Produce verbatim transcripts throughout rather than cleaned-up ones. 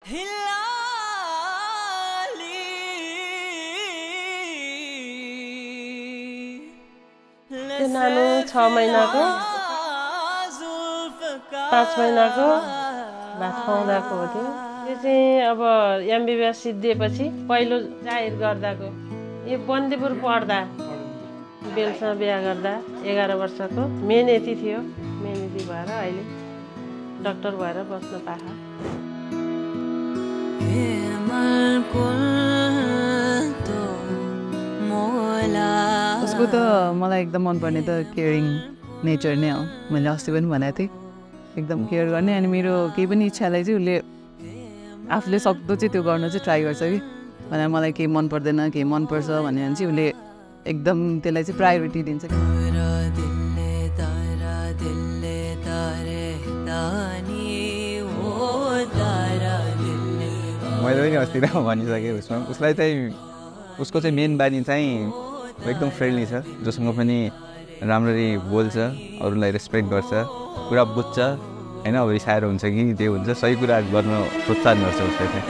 नानु छ महिनाको पाँच महिनाको भात खुवाउँदाको हो त्यो यो चाहिँ अब एमबिबिएस सिद्धिएपछि पहिलो जाहिर गर्दाको यो बन्दीपुर पढ्दा बेलसँग बिहा गर्दा एघार वर्षको मेन यति थियो मेन यति भएर अहिले डक्टर भएर बस्न पाएँ उसको त मलाई एकदम मनपर्ने त केयरिङ नेचर नै हो मैले अस्ति पनि भनेको थिएँ एकदम केयर गर्ने अनि मेरो केही पनि इच्छालाई चाहिँ उसले आफूले सक्दो चाहिँ त्यो गर्न चाहिँ ट्राई गर्छ कि भने मलाई केही मन पर्दैन केही मनपर्छ भन्यो भने चाहिँ उसले एकदम त्यसलाई चाहिँ प्रायोरिटी दिन्छ कि मैले पनि अस्ति नै भनिसकेँ उसमा उसलाई चाहिँ उसको चाहिँ मेन बानी चाहिँ एकदम फ्रेन्डली छ जोसँग पनि राम्ररी बोल्छ अरूलाई रेस्पेक्ट गर्छ कुरा बुझ्छ होइन अब रिसाएर हुन्छ कि त्यो हुन्छ सही कुरा गर्न प्रोत्साहन गर्छ उसले चाहिँ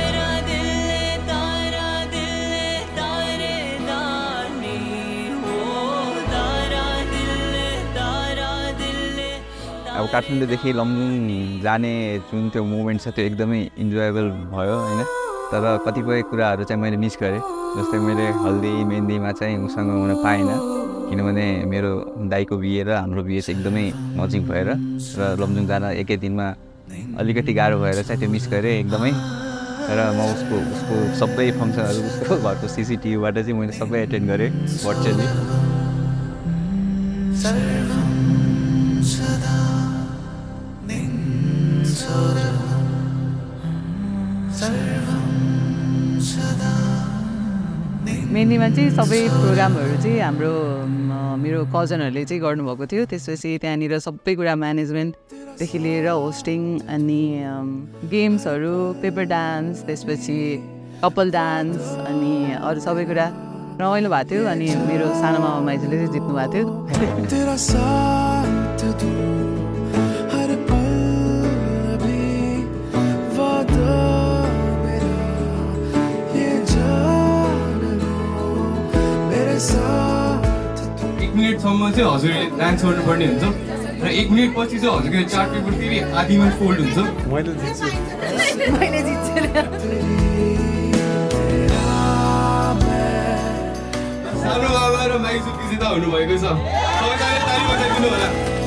अब काठमाडौँदेखि लमजुङ जाने जुन त्यो मोमेन्ट छ त्यो एकदमै इन्जोयबल भयो होइन तर कतिपय कुराहरू चाहिँ मैले मिस गरेँ जस्तै मैले हल्दी मेहन्दीमा चाहिँ उसँग हुन पाइनँ किनभने मेरो दाइको बिहे र हाम्रो बिहे चाहिँ एकदमै नजिक भएर र लमजुङ जान एकै दिनमा अलिकति गाह्रो भएर चाहिँ त्यो मिस गरेँ एकदमै तर म उसको उसको सबै फङ्सनहरू उसको घरको सिसिटिभीबाट चाहिँ मैले सबै एटेन्ड गरेँ भर्चुअली मेहन्दीमा चाहिँ सबै प्रोग्रामहरू चाहिँ हाम्रो मेरो कजनहरूले चाहिँ गर्नुभएको थियो त्यसपछि त्यहाँनिर सबै कुरा म्यानेजमेन्टदेखि लिएर होस्टिङ अनि गेम्सहरू पेपर डान्स त्यसपछि कपल डान्स अनि अरू सबै कुरा रमाइलो भएको थियो अनि मेरो सानो मामा माइजूले चाहिँ जित्नु भएको थियो एक मिनटसम्म चाहिँ हजुरले डान्स गर्नुपर्ने हुन्छ र एक मिनट पछि चाहिँ हजुरको चार्ट पेपर फेरि आधीमा फोल्ड हुन्छ मैले जित्छु मैले जित्छु सानो बाबा र माइजू विजेता हुनुभएको छ सबैजनाले ताली बजाइदिनु होला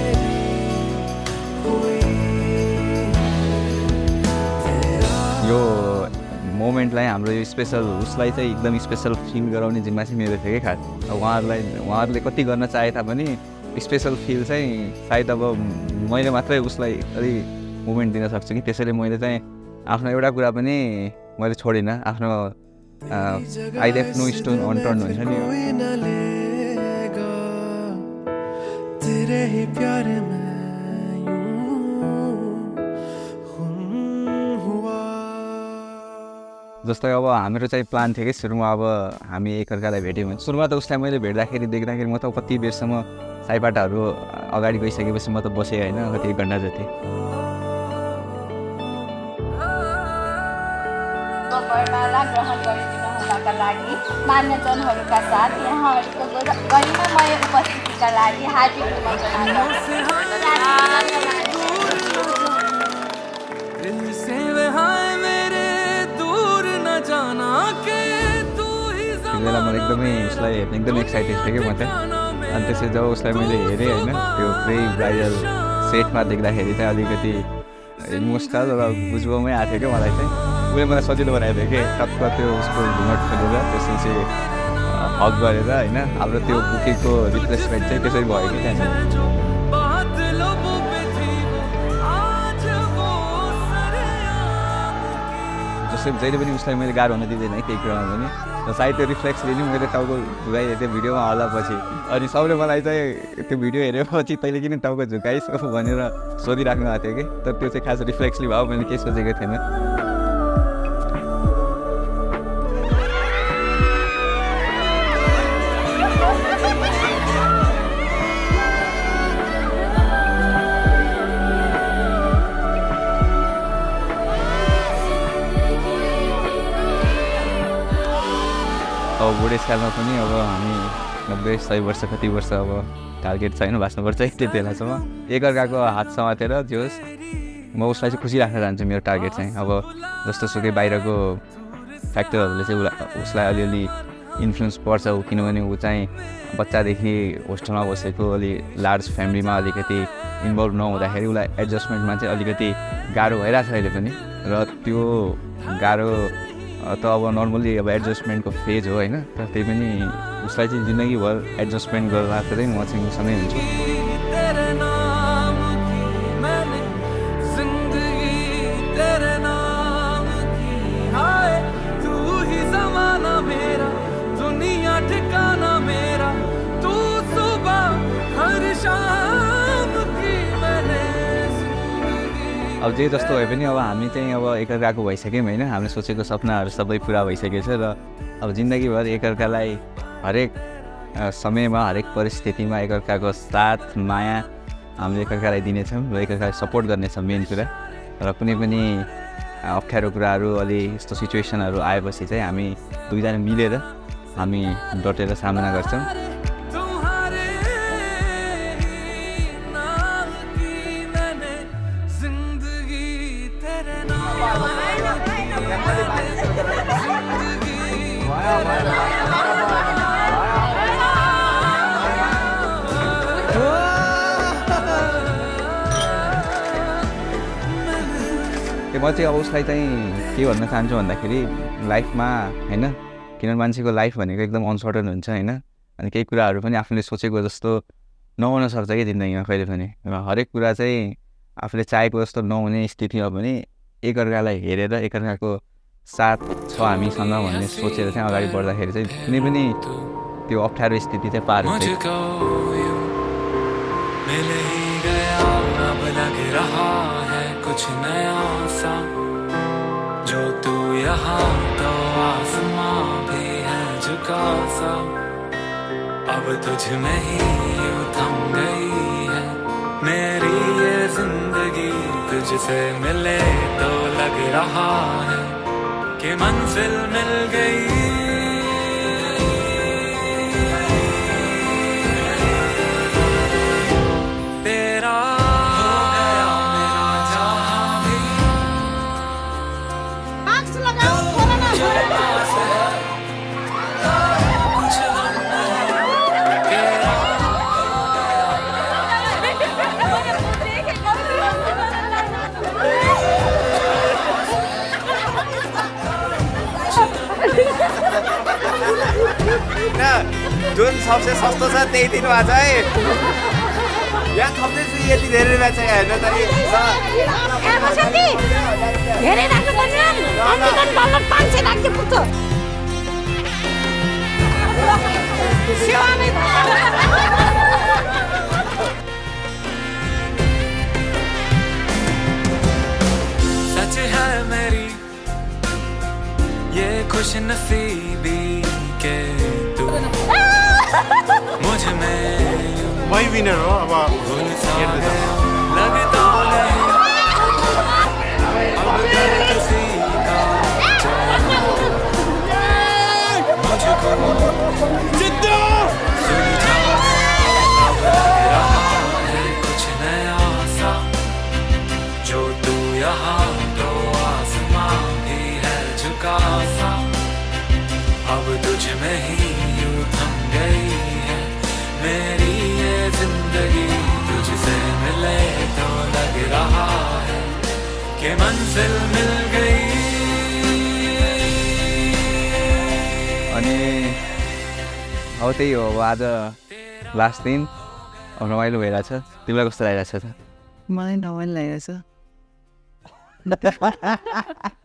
यो मोमेन्टलाई हाम्रो यो स्पेसल उसलाई चाहिँ एकदम स्पेसल फिल गराउने जिम्मा चाहिँ मेरो थियो क्या खास उहाँहरूलाई उहाँहरूले कति गर्न चाहे तापनि स्पेसल फिल चाहिँ सायद अब मैले मात्रै उसलाई अलिक मोमेन्ट दिन सक्छु कि त्यसैले मैले चाहिँ आफ्नो एउटा कुरा पनि मैले छोडिनँ आफ्नो I left no stone unturned हुन्छ नि जस्तै अब हाम्रो चाहिँ प्लान थियो कि सुरुमा अब हामी एकअर्कालाई भेट्यौँ भने सुरुमा त उसलाई मैले भेट्दाखेरि देख्दाखेरि म त कति बेरसम्म साइपाटाहरू अगाडि गइसकेपछि म त बसेँ होइन कति एक घन्टा जति ग्रहण गरिदिनुहुनका लागि मान्यजनहरूका साथ यहाँहरूको गरिमामय उपस्थितिका लागि हार्दिक बेला मलाई एकदमै उसलाई हेर्ने एकदमै एक्साइटेड थिएँ कि म चाहिँ अनि त्यसपछि जब उसलाई मैले हेरेँ होइन त्यो प्रे ब्राइडल सेटमा देख्दाखेरि चाहिँ अलिकति इमोसनल र बुझ्बोमै आएको थियो क्या मलाई चाहिँ उसले मलाई सजिलो बनाएको थियो कि टक्क त्यो उसको घुमट खोलेर त्यसपछि हक गरेर होइन हाम्रो त्यो बुकिङको रिप्लेसमेन्ट चाहिँ त्यसरी भयो कि त्यहाँ जस्तै जहिले पनि उसलाई मैले गाह्रो हुन दिँदैन केही कुरामा पनि र सायद त्यो रिफ्लेक्सले नि मैले टाउको झुकाइदिएँ त्यो भिडियोमा हाल्दापछि अनि सबले मलाई चाहिँ त्यो भिडियो हेरेपछि तैँले किन टाउको झुकाइस् भनेर सोधिराख्नु भएको थियो कि तर त्यो चाहिँ खास रिफ्लेक्सले भयो मैले केही सोचेको थिएन बुढेसकालमा पनि अब हामी नब्बे सय वर्ष कति वर्ष अब टार्गेट छैन बाँच्नुपर्छ त्यति बेलासम्म एकअर्काको हात समातेर जे होस् म उसलाई चाहिँ खुसी राख्न चाहन्छु मेरो टार्गेट चाहिँ अब जस्तो सुकै बाहिरको फ्याक्टरहरूले चाहिँ उसलाई उसलाई अलिअलि इन्फ्लुएन्स पर्छ ऊ किनभने ऊ चाहिँ बच्चादेखि होस्टेलमा बसेको अलि लार्ज फ्यामिलीमा अलिकति इन्भल्भ नहुँदाखेरि उसलाई एडजस्टमेन्टमा चाहिँ अलिकति गाह्रो भइरहेको छ अहिले पनि र त्यो गाह्रो त अब नर्मली अब एडजस्टमेन्टको फेज हो होइन तर त्यही पनि उसलाई चाहिँ जिन्दगीभर एडजस्टमेन्ट गरेर चाहिँ म चाहिँ सँगै हुन्छु अब जे जस्तो भए पनि अब हामी चाहिँ अब एकअर्काको भइसक्यौँ होइन हामीले सोचेको सपनाहरू सबै पुरा भइसकेको छ र अब जिन्दगीभर एकअर्कालाई हरेक समयमा हरेक परिस्थितिमा एकअर्काको साथ माया हामीले एकअर्कालाई दिनेछौँ र एकअर्कालाई सपोर्ट गर्नेछौँ मेन कुरा र कुनै पनि अप्ठ्यारो कुराहरू अलि यस्तो सिचुएसनहरू आएपछि चाहिँ हामी दुईजना मिलेर हामी डटेर सामना गर्छौँ म चाहिँ अब उसलाई चाहिँ के भन्न चाहन्छु भन्दाखेरि लाइफमा होइन किनभने मान्छेको लाइफ भनेको एकदम अनसर्टन हुन्छ होइन अनि केही कुराहरू पनि आफूले सोचेको जस्तो नहुन सक्छ कि जिन्दगीमा कहिले पनि र हरेक कुरा चाहिँ आफूले चाहेको जस्तो नहुने स्थितिमा पनि एकअर्कालाई हेरेर एकअर्काको साथ छ हामीसँग भन्ने सोचेर चाहिँ अगाडि बढ्दाखेरि चाहिँ कुनै पनि त्यो अप्ठ्यारो स्थिति चाहिँ पार हुन्छ कुछ नया सा जो तू यहाँ तो आसमां भी है झुका सा अब तुझ में ही यूं थम गई है मेरी ये जिंदगी तुझसे मिले तो लग रहा है कि मंजिल मिल गई जुन सबसे सस्तो छ त्यही दिनु भएको छ है यहाँ थप्दैछु यति धेरै रुपियाँ चाहिँ हेर्नु त धेरै राख्नु पर्ने अमेरिकन डलर पाँच सय राख्दै पुग्छ सेवामै सच है मेरी ये खुश नसीबी के तू मुझ में वही विनर हो अब लगता नहीं अब किसी का मुझको जिद्दा रहा है कुछ नया सा जो तू यहाँ तो आसमां भी है झुका सा अब तुझ में ही यूं थम गई है मेरी ये जिंदगी तुझसे मिले तो लग रहा है कि मंजिल मिल गई अनि अब त्यही हो अब आज लास्ट दिन अब रमाइलो भइरहेछ तिमीलाई कस्तो लागिरहेछ त मलाई रमाइलो लागिरहेछ